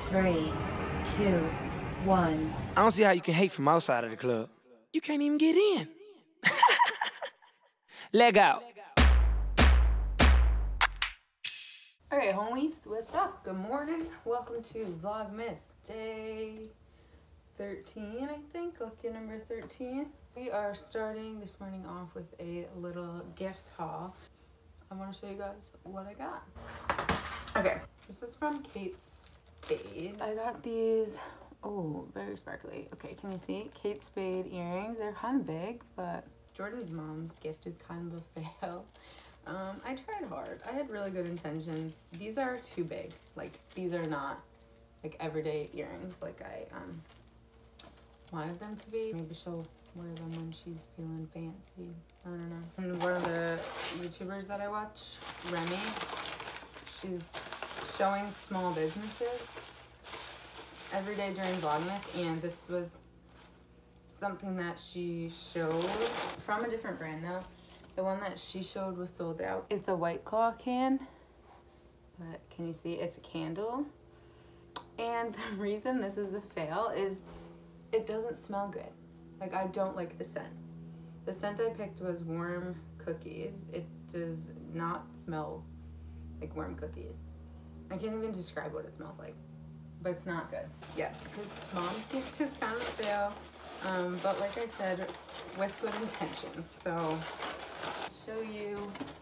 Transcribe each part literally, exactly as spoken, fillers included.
Three, two, one. I don't see how you can hate from outside of the club. You can't even get in. Leg out. Alright, homies, what's up? Good morning. Welcome to Vlogmas day thirteen, I think. Lucky number thirteen. We are starting this morning off with a little gift haul. I want to show you guys what I got. Okay, this is from Kate Spade. I got these, oh, very sparkly. Okay, can you see? Kate Spade earrings. They're kind of big, but Jordan's mom's gift is kind of a fail. Um, I tried hard. I had really good intentions. These are too big. Like, these are not, like, everyday earrings like I um wanted them to be. Maybe she'll wear them when she's feeling fancy. I don't know. And one of the YouTubers that I watch, Remy, she's showing small businesses every day during Vlogmas, and this was something that she showed from a different brand though. The one that she showed was sold out. It's a White Claw can, but can you see? It's a candle. And the reason this is a fail is it doesn't smell good. Like, I don't like the scent. The scent I picked was warm cookies. It does not smell like warm cookies. I can't even describe what it smells like, but it's not good. Yes, because mom's gift is kind of a fail, um, but like I said, with good intentions. So, show you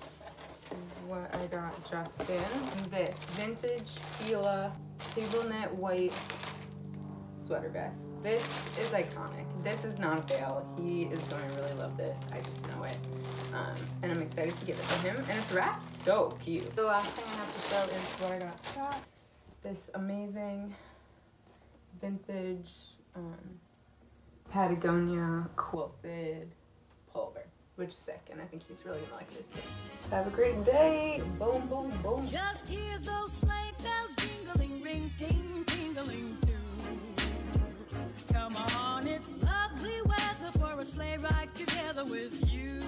what I got Justin. This vintage Fila cable knit white sweater vest. This is iconic. This is not a fail. He is going to really love this. I just know it. Um, and I'm excited to give it to him. And it's wrapped so cute. The last thing I have to show is what I got Scott. This amazing vintage um, Patagonia quilted pullover, which is sick, and I think he's really gonna like this too. Have a great day. Boom, boom, boom. Just hear those sleigh bells jingling, ring, ting, tingling too. Come on, it's lovely weather for a sleigh ride together with you.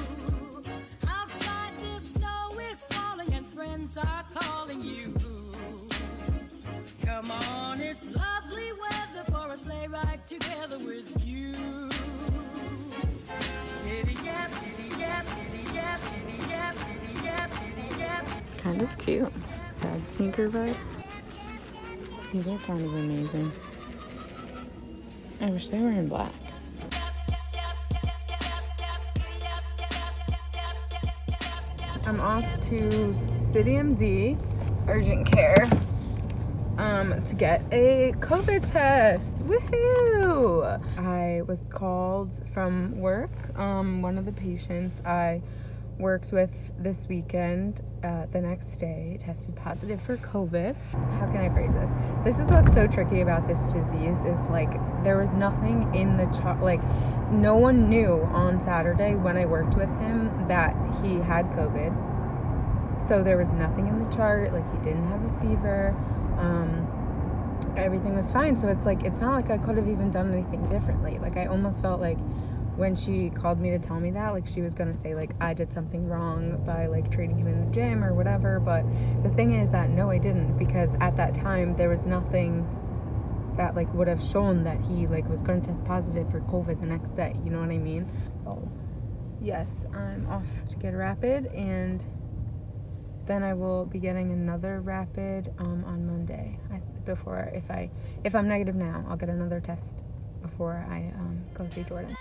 Outside the snow is falling and friends are calling you. Come on, it's lovely weather for a sleigh ride together with you. Giddy yap, giddy yap, giddy yap, giddy yap, giddy yap, giddy yap. Kind of cute. Dad sneaker vibes. These are kind of amazing. I wish they were in black. I'm off to CityMD urgent care um, to get a COVID test. Woohoo! I was called from work. Um, one of the patients I worked with this weekend, uh, the next day, tested positive for COVID. How can I phrase this? This is what's so tricky about this disease is like there was nothing in the chart. Like no one knew on Saturday when I worked with him that he had COVID. So there was nothing in the chart. Like he didn't have a fever. Um, everything was fine. So it's like it's not like I could have even done anything differently. Like I almost felt like when she called me to tell me that, like she was gonna say like I did something wrong by like treating him in the gym or whatever, but the thing is that no, I didn't, because at that time there was nothing that like would have shown that he like was gonna test positive for COVID the next day, you know what I mean? So yes, I'm off to get a rapid, and then I will be getting another rapid um, on Monday. I, before if I if I'm negative now, I'll get another test before I um, go see Jordan.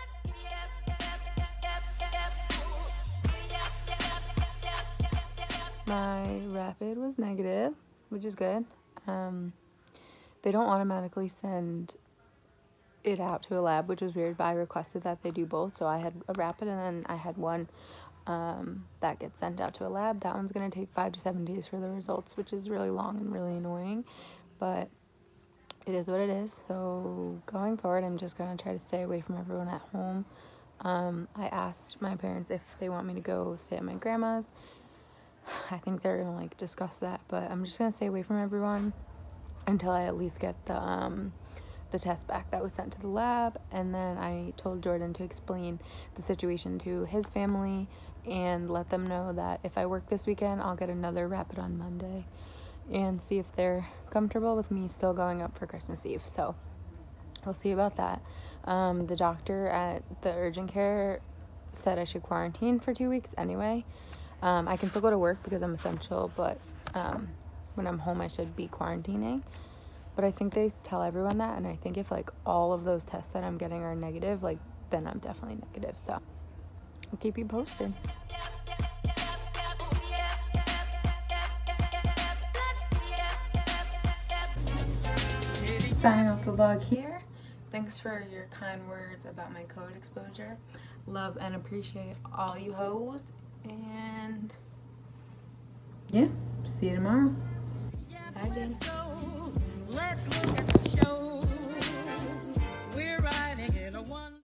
My rapid was negative, which is good. Um, they don't automatically send it out to a lab, which was weird, but I requested that they do both. So I had a rapid and then I had one um, that gets sent out to a lab. That one's going to take five to seven days for the results, which is really long and really annoying, but it is what it is. So going forward, I'm just going to try to stay away from everyone at home. Um, I asked my parents if they want me to go stay at my grandma's. I think they're gonna like discuss that, but I'm just gonna stay away from everyone until I at least get the um the test back that was sent to the lab. And then I told Jordan to explain the situation to his family and let them know that if I work this weekend, I'll get another rapid on Monday. and see if they're comfortable with me still going up for Christmas Eve. So we'll see about that. Um, the doctor at the urgent care said I should quarantine for two weeks anyway. Um, I can still go to work because I'm essential, but um, when I'm home I should be quarantining. But I think they tell everyone that, and I think if like all of those tests that I'm getting are negative, like then I'm definitely negative. So I'll keep you posted. Signing off the vlog here. Thanks for your kind words about my COVID exposure. Love and appreciate all you hoes. And yeah, see you tomorrow. Bye, Jen. Let's look at the show. We're riding in a one.